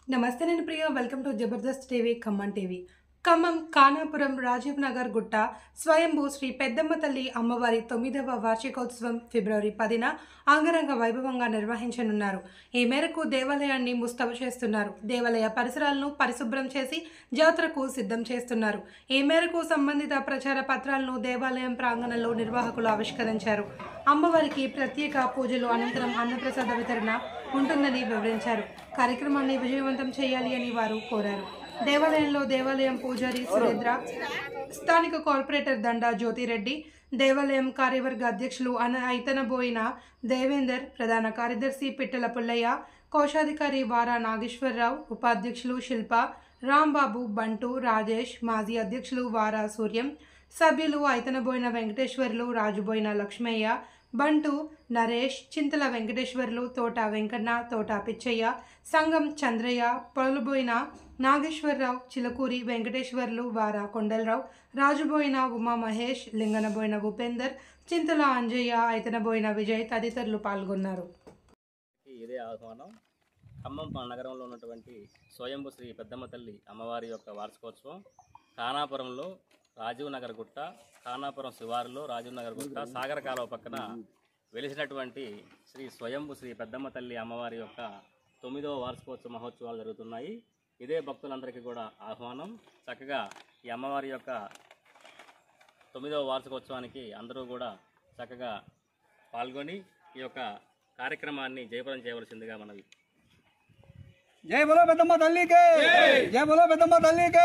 నమస్తే నేను Priya welcome to Jabardast TV Khammam TV. Khammam Kanapuram Rajiv Nagar గుట్ట స్వయంభూ శ్రీ పెద్దమ్మ తల్లి అమ్మవారి 9వ వార్షికోత్సవం ఫిబ్రవరి 10న అంగరంగ వైభవంగా నిర్వహించనున్నారు. ఈ మేరకు దేవాలయాన్ని ముస్తాబు చేస్తున్నారు. దేవాలయ పరిసరాలను పరిశుభ్రం చేసి జాతరకు సిద్ధం చేస్తున్నారు. ఈ మేరకు సంబంధిత ప్రచార పత్రాలను దేవాలయం ప్రాంగణంలో నిర్వాహకులు ఆవిష్కరించారు. అమ్మవారికి ప్రత్యేక పూజలు అనంతరం అన్నప్రసాద వితరణ ఉంటుందని వివరించారు. కార్యక్రమాన్ని విజయవంతం చేయాలి అని వారు కోరారు. దేవాలయంలో దేవాలయం పూజారి సురేంద్ర, స్థానిక కార్పొరేటర్ దండా జ్యోతిరెడ్డి, దేవాలయం కార్యవర్గ అధ్యక్షులు ఐతనబోయిన దేవేందర్, ప్రధాన కార్యదర్శి పిట్టల పుల్లయ్య, కోశాధికారి వారా నాగేశ్వరరావు, ఉపాధ్యక్షులు శిల్ప, రాంబాబు, బంటు, రాజేష్, మాజీ అధ్యక్షులు వారా సూర్యం, సభ్యులు ఐతనబోయిన వెంకటేశ్వర్లు, రాజుబోయిన లక్ష్మయ్య, బంటు, నరేష్, చింతల వెంకటేశ్వర్లు, తోట వెంకన్న, తోట పిచ్చయ్య, సంగం చంద్రయ్య, పొలబోయిన నాగేశ్వరరావు, చిలకూరి వెంకటేశ్వర్లు, వారా కొండలరావు, రాజుబోయిన ఉమా మహేష్, లింగనబోయిన ఉపేందర్, చింతల అంజయ్య, ఐతనబోయిన విజయ్ తదితరులు పాల్గొన్నారు. ఇదే ఆహ్వానం ఖమ్మం నగరంలో ఉన్నటువంటి స్వయంభూ శ్రీ పెద్దమ్మ తల్లి అమ్మవారి యొక్క వార్షికోత్సవం కానాపురంలో రాజీవ్ నగర్ గుట్ట, కానాపురం శివారులో రాజీవ్ నగర్ గుట్ట సాగర కాలువ పక్కన వెలిసినటువంటి శ్రీ స్వయంభూ శ్రీ పెద్దమ్మ తల్లి అమ్మవారి యొక్క 9వ వార్షికోత్సవ మహోత్సవాలు జరుగుతున్నాయి. ఇదే భక్తులందరికీ కూడా ఆహ్వానం. చక్కగా ఈ అమ్మవారి యొక్క 9వ వార్షికోత్సవానికి అందరూ కూడా చక్కగా పాల్గొని ఈ యొక్క కార్యక్రమాన్ని జయప్రదం చేయవలసిందిగా మనవి. జై బోలో పెద్దమ్మ తల్లికి, జై బోలో పెద్దమ్మ తల్లికి.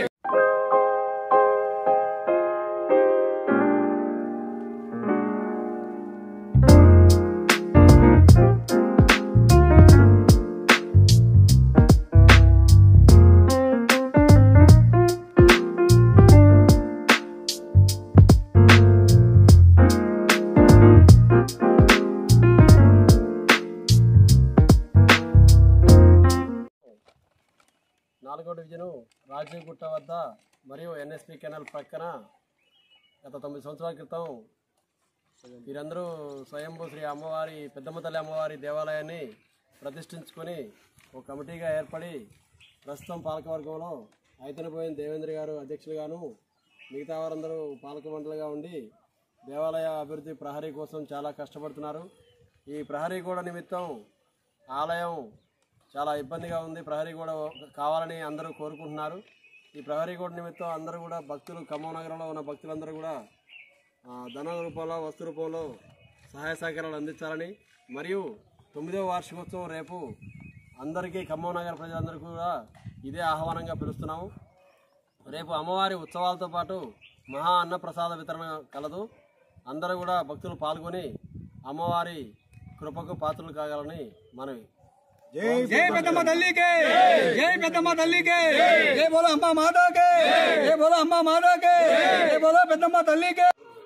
నాలుగో డివిజను రాజీవ్ గుట్ట వద్ద మరియు ఎన్ఎస్పి కెనాల్ ప్రక్కన గత 9 సంవత్సరాల క్రితం వీరందరూ స్వయంభూ శ్రీ అమ్మవారి పెద్దమ్మ తల్లి అమ్మవారి దేవాలయాన్ని ప్రతిష్ఠించుకొని ఒక కమిటీగా ఏర్పడి ప్రస్తుతం పాలకవర్గంలో ఐతనబోయిన దేవేంద్ర గారు అధ్యక్షులుగాను, మిగతా వారందరూ పాలక మండలిగా ఉండి దేవాలయ అభివృద్ధి ప్రహరీ కోసం చాలా కష్టపడుతున్నారు. ఈ ప్రహరీ గోడ నిమిత్తం ఆలయం చాలా ఇబ్బందిగా ఉంది. ప్రహరీ గోడ కావాలని అందరూ కోరుకుంటున్నారు. ఈ ప్రహరీ గోడ నిమిత్తం అందరూ కూడా భక్తులు, ఖమ్మం నగరంలో ఉన్న భక్తులందరూ కూడా ధన రూపంలో, వస్తు రూపంలో సహాయ సహకారాలు అందించాలని, మరియు 9వ వార్షికోత్సవం రేపు అందరికీ ఖమ్మం నగర ప్రజలందరికీ కూడా ఇదే ఆహ్వానంగా పిలుస్తున్నాము. రేపు అమ్మవారి ఉత్సవాలతో పాటు మహా అన్నప్రసాద వితరణ కలదు. అందరూ కూడా భక్తులు పాల్గొని అమ్మవారి కృపకు పాత్రలు కాగలని మనవి. జై పెద్దమ్మ తల్లికి, జై పెద్దమ్మ తల్లికి, జై బోలో అమ్మ మాతాకి, జై బోలో అమ్మ మాతాకి, జై బోలో పెద్దమ్మ తల్లికి.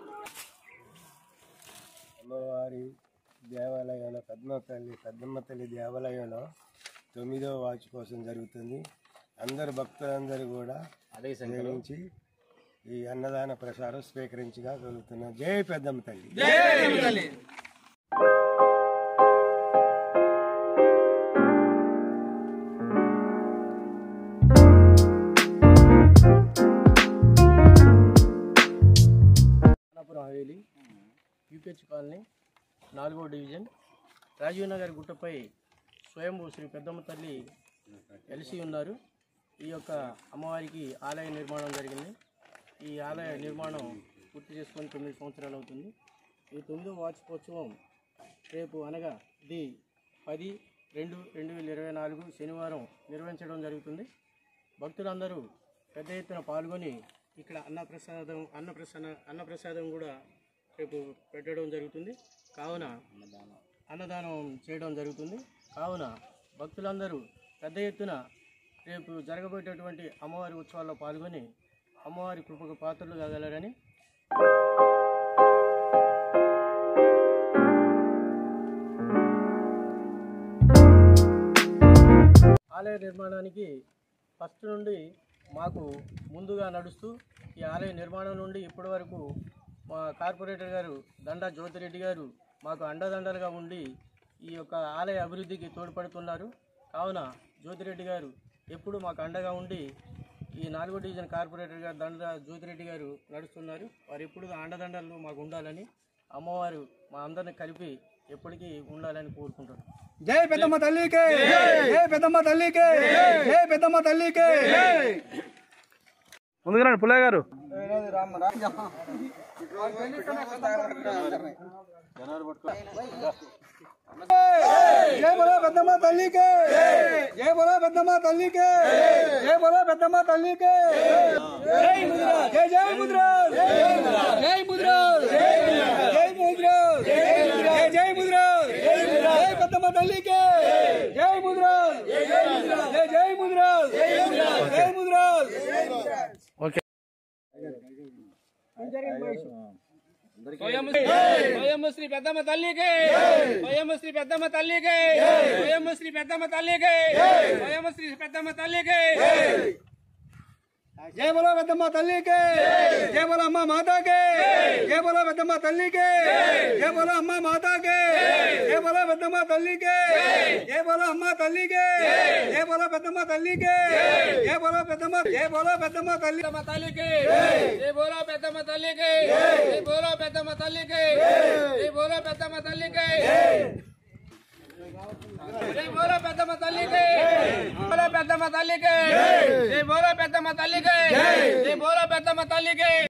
అమ్మవారి దేవాలయంలో పెద్దమ్మ తల్లి దేవాలయంలో 9వ వార్షికోత్సవం జరుగుతుంది. అందరు భక్తులందరూ కూడా సేవించి ఈ అన్నదాన ప్రసాదం స్వీకరించగా కలుగుతున్నారు. జై పెద్దమ్మ తల్లి. హవేలీ, యూపీహెచ్ కాలనీ, 4వ డివిజన్, రాజీవ్ నగర్ గుట్టపై స్వయంభూ శ్రీ పెద్దమ్మ తల్లి వెలిసి ఉన్నారు. ఈ యొక్క అమ్మవారికి ఆలయ నిర్మాణం జరిగింది. ఈ ఆలయ నిర్మాణం పూర్తి చేసుకొని 9 సంవత్సరాలు అవుతుంది. ఈ 9వ వార్షికోత్సవం రేపు అనగా ఇది 10/2/2024 శనివారం నిర్వహించడం జరుగుతుంది. భక్తులందరూ పెద్ద ఎత్తున పాల్గొని ఇక్కడ అన్నప్రసాదం కూడా రేపు పెట్టడం జరుగుతుంది. కావున అన్నదానం చేయడం జరుగుతుంది. కావున భక్తులందరూ పెద్ద ఎత్తున రేపు జరగబోయేటటువంటి అమ్మవారి ఉత్సవాల్లో పాల్గొని అమ్మవారి కృపకు పాత్రలు కాగలరని ఆలయ నిర్మాణానికి ఫస్ట్ నుండి మాకు ముందుగా నడుస్తూ ఈ ఆలయ నిర్మాణం నుండి ఇప్పటి వరకు మా కార్పొరేటర్ గారు దండా జ్యోతిరెడ్డి గారు మాకు అండదండలుగా ఉండి ఈ యొక్క ఆలయ అభివృద్ధికి తోడ్పడుతున్నారు. కావున జ్యోతిరెడ్డి గారు ఎప్పుడు మాకు అండగా ఉండి ఈ 4వ డివిజన్ కార్పొరేటర్ గారు జ్యోతిరెడ్డి గారు నడుస్తున్నారు. వారు ఎప్పుడు అండదండలు మాకు ఉండాలని, అమ్మవారు మా అందరిని కలిపి ఎప్పటికీ ఉండాలని కోరుకుంటున్నాను. జై పెద్దమ్మ తల్లికి, జై పెద్దమ్మ తల్లికి, జై పెద్దమ్మ తల్లికి. ముందుగా పుల్లయ్య గారు. జై బోలో పెద్దమ్మ తల్లికి, జై బోలో పెద్దమ్మ తల్లికి, జై బోలో పెద్దమ్మ తల్లికి. జై ముద్రాజ్, జై జై ముద్రాజ్, జై ముద్రాజ్, జై ముద్రాజ్, జై జై ముద్రాజ్, జై పెద్దమ్మ తల్లికి, జై ముద్రాజ్, జై జై ముద్రాజ్, జై ముద్రాజ్. ఓకే. స్వయం శ్రీ పెద్దమ్మ తల్లికి, స్వయం శ్రీ పెద్దమ్మ తల్లికి, స్వయం శ్రీ పెద్దమ్మ తల్లికి, స్వయం శ్రీ పెద్దమ్మ తల్లికి. జై బోలో పెద్దమ్మ తల్లికి, జై బోలో అమ్మ మాతాకి, జై బోలో పెద్దమ్మ తల్లికి, జై బోలో అమ్మ మాతాకి, జై బోలో పెద్దమ్మ తల్లికి, జై బోలో అమ్మ తల్లికి, జై బోలో పెద్దమ్మ తల్లికి, జై బోలో పెద్దమ్మ, జై బోలో పెద్దమ్మ తల్లికి, జై బోలో పెద్దమ్మ తల్లికి, జై బోలో పెద్దమ్మ తల్లికి, జై బోలో పెద్దమ్మ తల్లికి, జై బోలో పెద్దమ్మ తల్లికి, బోలో పెద్దమ్మ తల్లికి, జై బోలో పెద్దమ్మ తల్లికి, జై బోలో పెద్దమ్మ తల్లికి.